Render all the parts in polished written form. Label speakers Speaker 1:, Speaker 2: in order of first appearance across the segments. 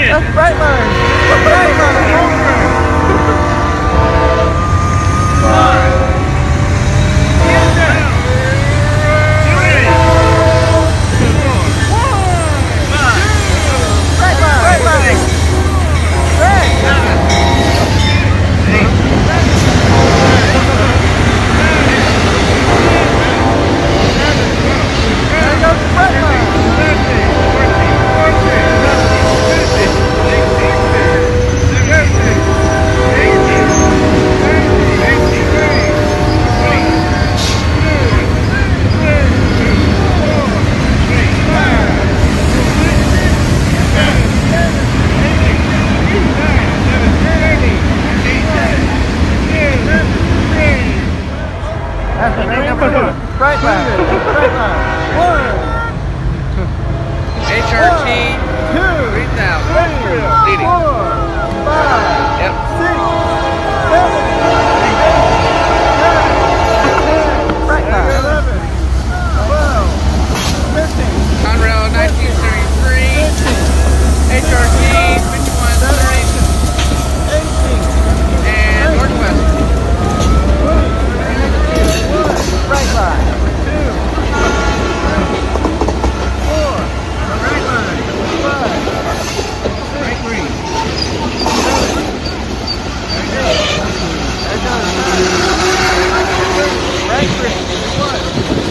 Speaker 1: That's bright line. Bright line. Bright line. Bright line. 1.
Speaker 2: HRT.
Speaker 1: 2.
Speaker 2: 3000. Leading.
Speaker 1: 4. 5.
Speaker 2: Yep.
Speaker 1: 6. 7. 8. 9. 10. Bright line. 11. 12. 15.
Speaker 2: Conrail 1933.
Speaker 1: 16.
Speaker 2: HRT 5130.
Speaker 1: 18.
Speaker 2: And Northwest.
Speaker 1: Bright line. 2. 4. Bright line. 5.
Speaker 2: Right green.
Speaker 1: 7. 8. Right green. 1.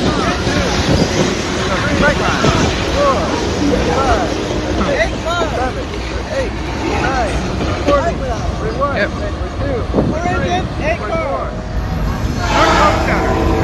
Speaker 1: 2. Bright line. 4. 5. 6. 7. 8. 9. 40. 41.
Speaker 2: Yep.
Speaker 1: 2. 3. 8. 4.
Speaker 2: Northwest Center.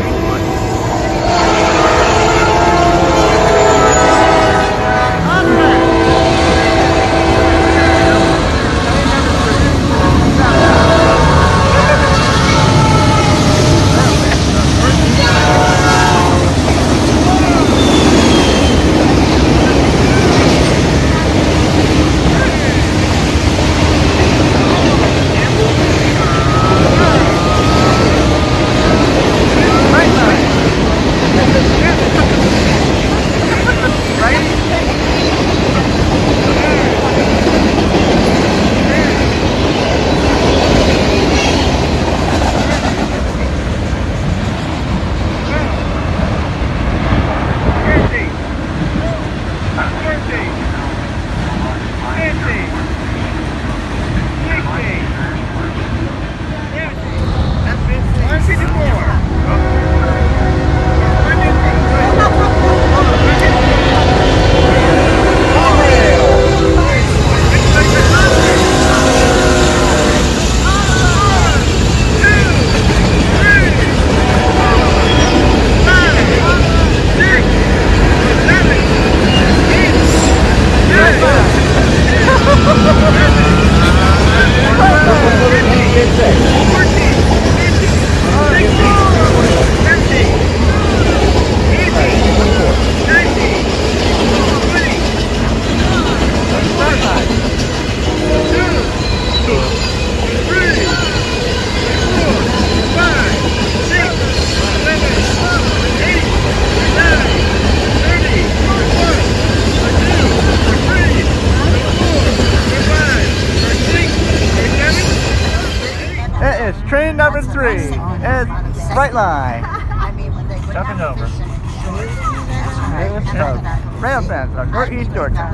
Speaker 1: Train number 3 is Bright Line. Jumping over. Railfans, Northeast Georgia.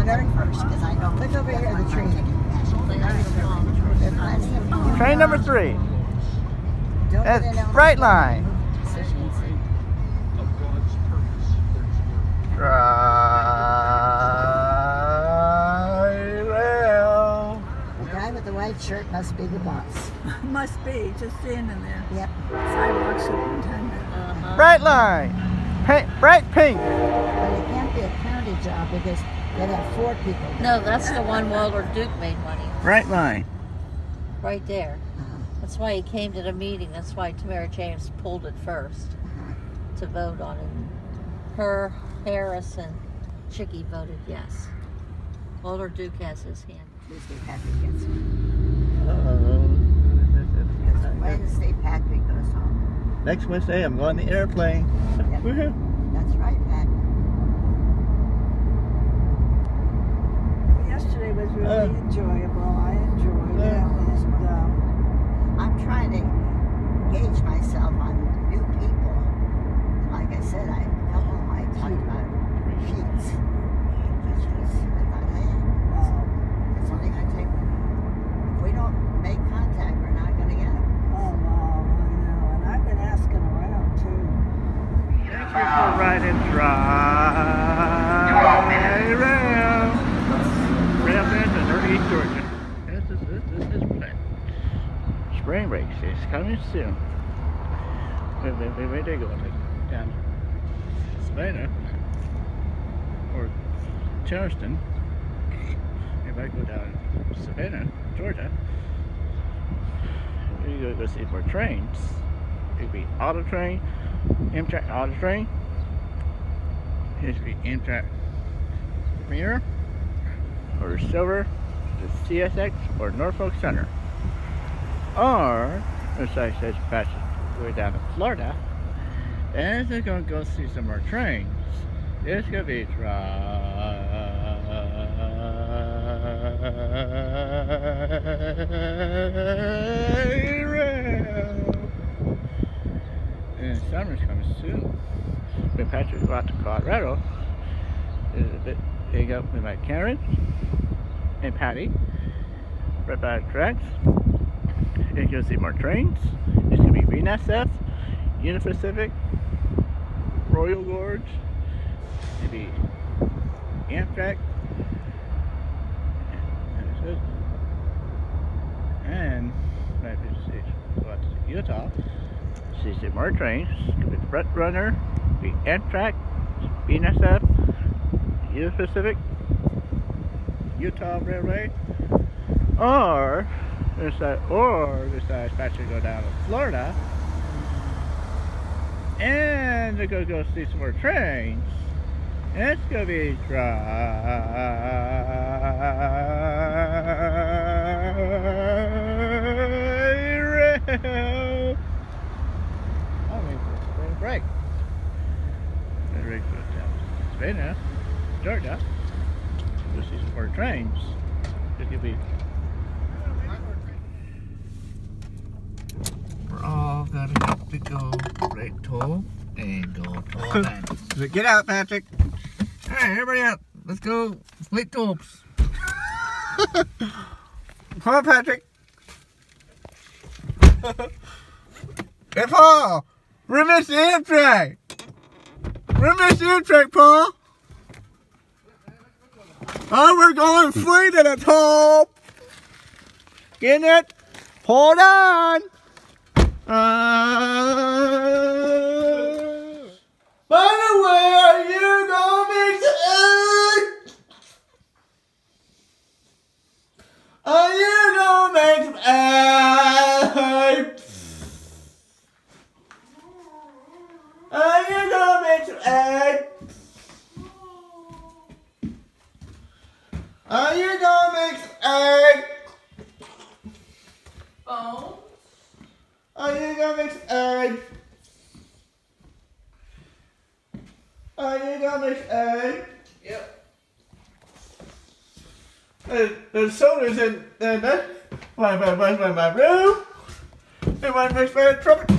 Speaker 1: Train number 3 is Bright Line.
Speaker 3: The white shirt must be the boss.
Speaker 4: Must be, just standing there.
Speaker 3: Yep.
Speaker 4: Sidewalk superintendent.
Speaker 1: Bright line. Bright pink.
Speaker 3: But it can't be a county job because they'd have 4 people.
Speaker 5: No, that's the one Walter Duke made money.
Speaker 1: Bright line.
Speaker 5: Right there. That's why he came to the meeting. That's why Tamara James pulled it first to vote on it. Her, Harris, and Chicky voted yes. Walter Duke has his hand.
Speaker 3: Tuesday Patrick gets home. Because Wednesday Patrick goes home.
Speaker 1: Next Wednesday I'm going on the airplane.
Speaker 3: Yep. That's right, Pat.
Speaker 4: Yesterday was really enjoyable. I enjoyed it. And,
Speaker 3: I'm trying to gauge myself on new people. Like I said, I talked about sheets. I thought, hey, it's only going to take, if we don't make contact, we're not going to get them.
Speaker 4: oh, wow, I know. And I've been asking around, too.
Speaker 1: Thank you for riding dry rail. Railfans in Northeast Georgia. This is planned. Spring breaks is coming soon. Where they go? Like down Savannah or Charleston. If I go down Savannah, Georgia, you go see more trains. It'd be auto train, Amtrak auto train. It'd be Amtrak Premier or Silver, the CSX or Norfolk Center. Or, as I said, we're down in Florida, and they're going to go see some more trains. It's going to be dry rail. And summer's coming soon. When Patrick go out to Colorado, there's a bit hang up with my Karen and Patty right by the tracks. You're going to see more trains. It's going to be VNSF, Union Pacific, Royal Gorge. It'll be Amtrak. And maybe go out to Utah. See some more trains. It's going to be the Front Runner, be Amtrak, VNSF, Union Pacific, Utah Railway, or decide actually go down to Florida, and they're going to go see some more trains. And it's going to be dry rail. I mean, spring break. They're ready to go down to Savannah, Georgia. Go see some more trains. It's going to be. We're all gonna have to go right toll and go toll then. Get out, Patrick. Alright, everybody out. Let's go split tolls. Come on, Patrick. Hey, Paul. We missed the Amtrak. We missed the Amtrak, Paul. Oh, we're going free to the toll. Getting it? Hold on. By the way, are you gonna make some eggs? Are you gonna make some eggs? Are you gonna make some eggs? Are you gonna make some eggs? Oh. Are you gonna make some eggs? Are you gonna make some eggs? Yep. There's sodas in there. One in my room. And one makes my trumpet.